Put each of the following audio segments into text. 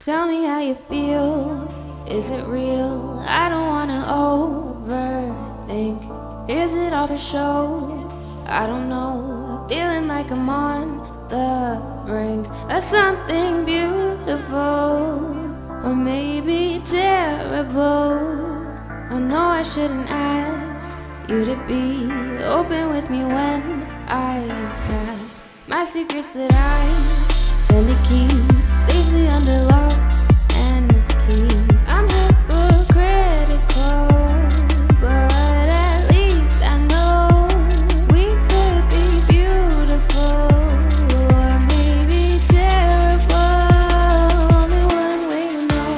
Tell me how you feel. Is it real? I don't wanna overthink. Is it all for show? I don't know. Feeling like I'm on the brink of something beautiful, or maybe terrible. I know I shouldn't ask you to be open with me when I have my secrets that I tend to keep safely under lock and key. I'm hypocritical, but at least I know we could be beautiful, or maybe terrible. Only one way to know.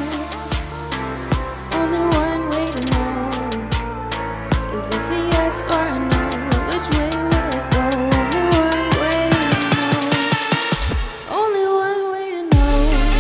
Only one way to know. Is this a yes or a no? Which way will it go? Only one way to know. Only one way to know.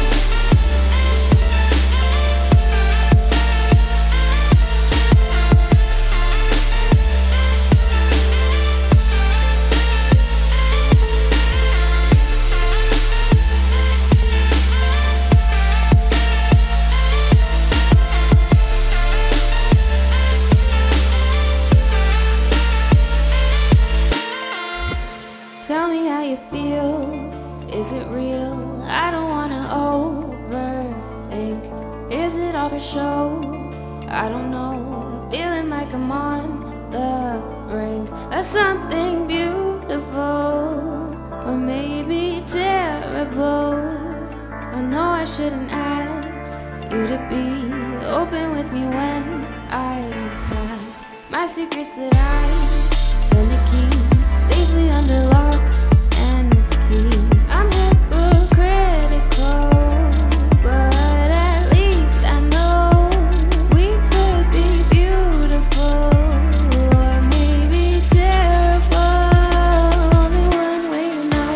Tell me how you feel. Is it real? I don't wanna overthink. Is it all for show? I don't know. Feeling like I'm on the brink of something beautiful, or maybe terrible. I know I shouldn't ask you to be open with me when I have my secrets that I tend to keep safely under lock and key. I'm hypocritical, but at least I know we could be beautiful, or maybe terrible. Only one way to know.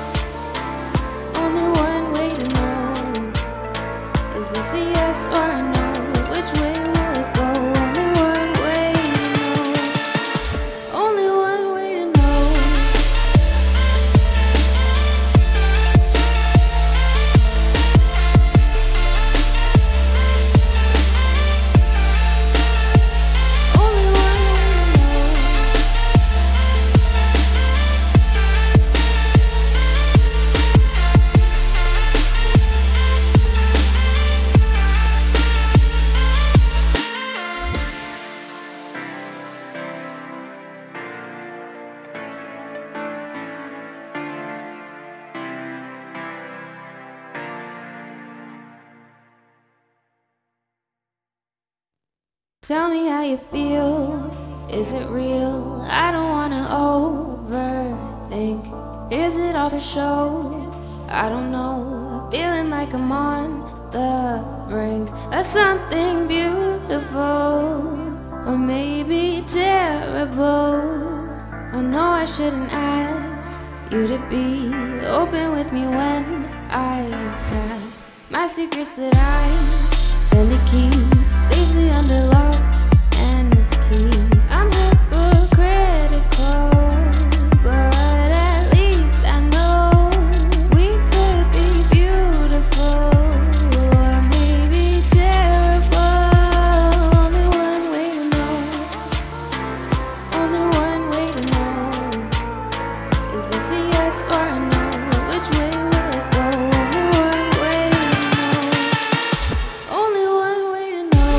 Only one way to know. Is this a yes or a no? Which way will it go? Only one way to know. Only one way to know. Only one way to know. Tell me how you feel. Is it real? I don't wanna overthink. Is it all for show? I don't know. Feeling like I'm on the brink of something beautiful, or maybe terrible. I know I shouldn't ask you to be open with me when I have my secrets that I tend to keep safely under lock and key. I'm hypocritical, but at least I know we could be beautiful, or maybe terrible. Only one way to know. Only one way to know. Is this a yes or a no? Which way will it go? Only one way to know. Only one way to know.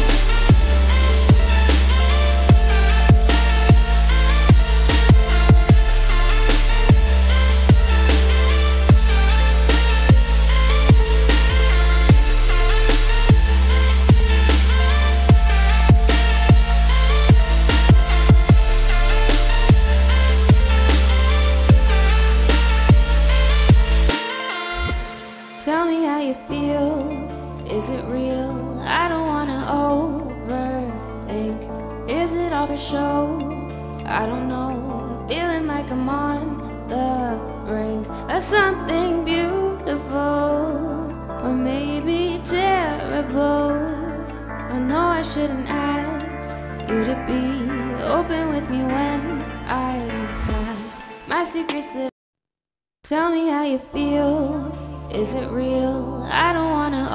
Tell me how you feel. Is it real? I don't wanna overthink. Is it all for show? I don't know. Feeling like I'm on the brink of something beautiful, or maybe terrible. I know I shouldn't ask you to be open with me when I have my secrets that. Tell me how you feel. Is it real? I don't wanna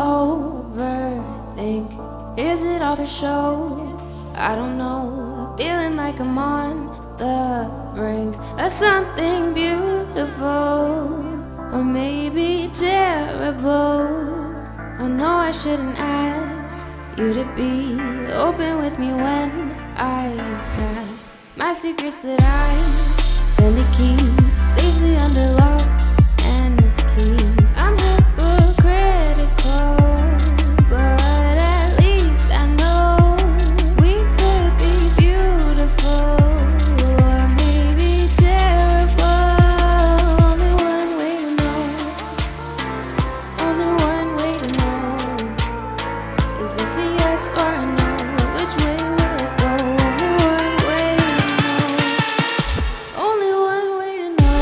all for show? I don't know, feeling like I'm on the brink of something beautiful, or maybe terrible. I know I shouldn't ask you to be open with me when I have my secrets that I tend to keep safely under lock and key. I'm hypocritical, but at least I know we could be beautiful, or maybe terrible. Only one way to know, only one way to know. Is this a yes or a no? Which way will it go? Only one way to know, only one way to know.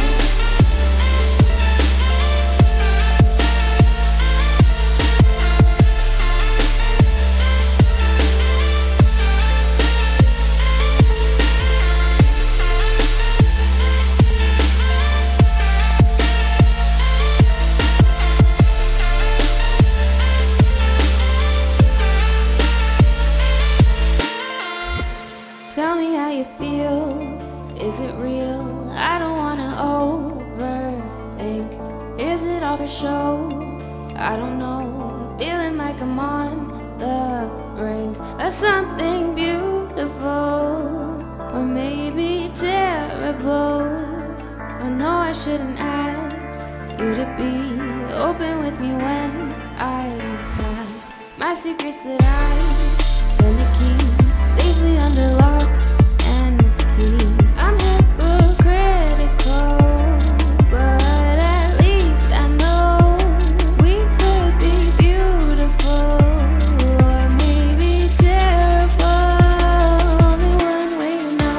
Tell me how you feel, is it real? I don't wanna overthink. Is it all for show? I don't know, feeling like I'm on the brink of something beautiful, or maybe terrible. I know I shouldn't ask you to be open with me when I have my secrets that I tend to keep safely under lock and key. I'm hypocritical, but at least I know we could be beautiful, or maybe terrible. Only one way to know,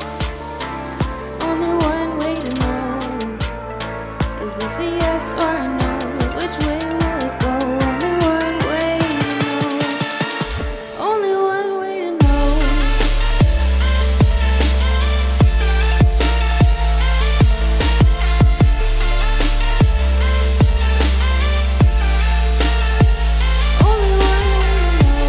only one way to know. Is this a yes or a no? Which way will it go? Only one way to know, only one way to know. Only one way to know.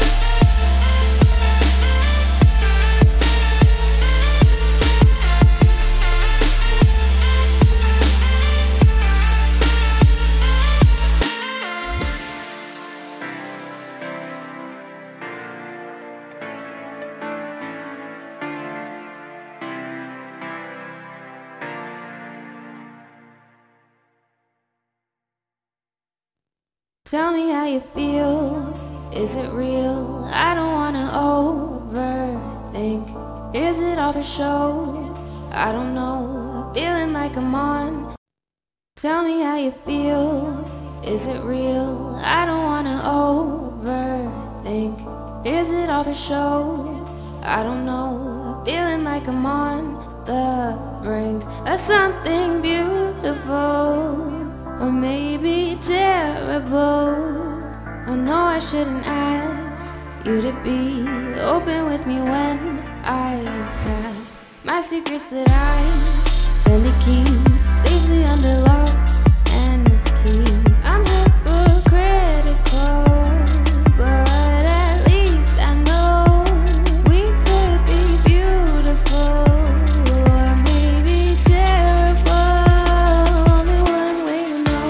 Tell me how you feel, is it real? I don't wanna overthink. Is it all for show? I don't know, feeling like I'm on. Tell me how you feel, is it real? I don't wanna overthink. Is it all for show? I don't know, feeling like I'm on the brink of something beautiful, or maybe terrible. I know I shouldn't ask you to be open with me when I have my secrets that I tend to keep safely under lock and key. I'm hypocritical, but at least I know we could be beautiful, or maybe terrible. Only one way to know,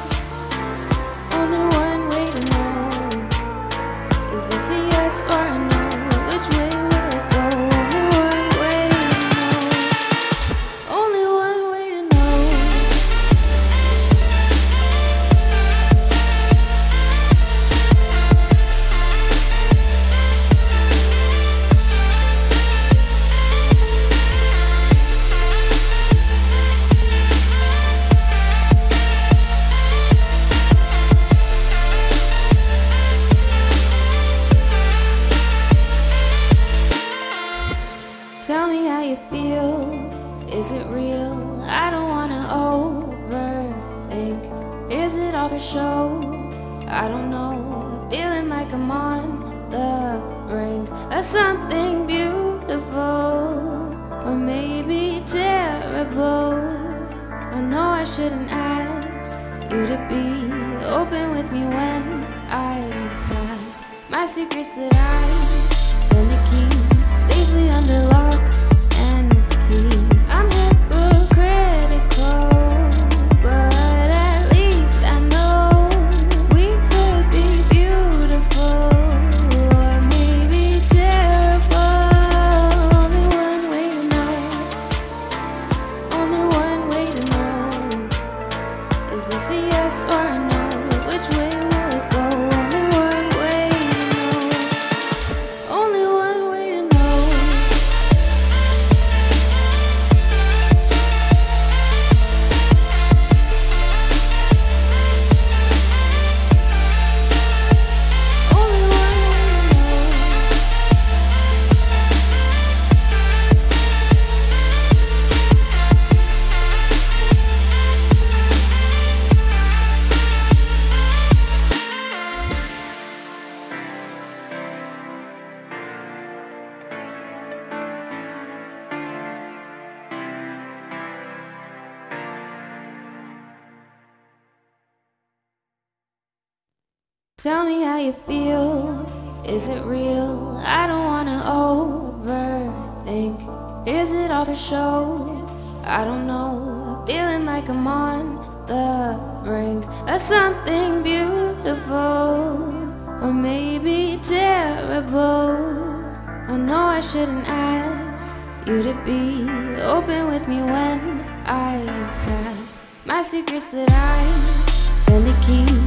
only one way to know. Is this a yes or a no? Which way will it go? Only one way to know, only one way to know. Tell me how you feel, is it real? I don't wanna overthink. Is it all for show? I don't know, feeling like I'm on the brink of something beautiful, or maybe terrible. I know I shouldn't ask you to be open with me when I have my secrets that I tend to keep safely under lock and key. I'm hypocritical, but at least I know we could be beautiful or maybe terrible. Only one way to know. Only one way to know. Is this a yes or a no? Which way will it go? Only one way to know. Only one way to know. Only one way to know. Tell me how you feel. Is it real? I don't wanna overthink. Is it all for show? I don't know. Feeling like I'm on the brink of something beautiful or maybe terrible. I know I shouldn't ask you to be open with me when I have my secrets that I tend to keep